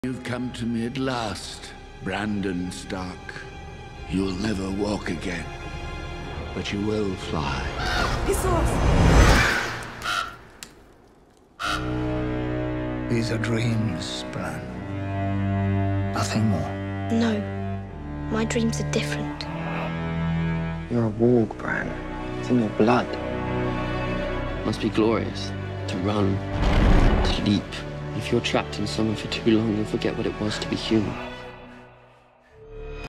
You've come to me at last, Brandon Stark. You'll never walk again, but you will fly. Piss off! These are dreams, Bran. Nothing more. No, my dreams are different. You're a warg, Bran. It's in your blood. Must be glorious to run, to leap. If you're trapped in someone for too long, you'll forget what it was to be human.